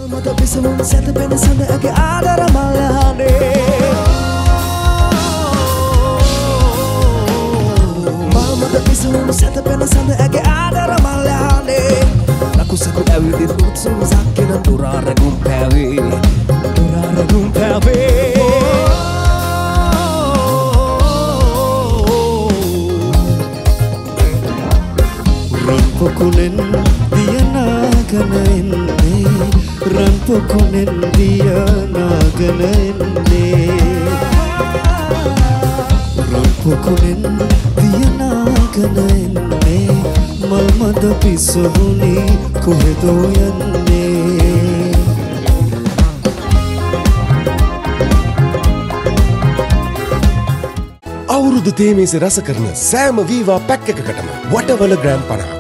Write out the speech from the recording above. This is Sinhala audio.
මත පිසමුන් සැතපෙන සඳ ඇගේ ආදර මල්හනේ මත පිසමුන් සැතපෙන සඳ ඇගේ ආදර මල්හනේ ලකුසකු ඇවිදින් උත්සුම් සක්කින දුරාරගුම් පැවේ දුරාරගුම් පැවේ Ranpokunen dia nagana enne Ranpokunen dia nagana enne Ranpokunen dia nagana enne Malmada pisahuni kohedo yanne අවුරුදු තේමේසේ රස කරන සෑම වීවා පැක් එකකටම වටවල ග්‍රෑම් 50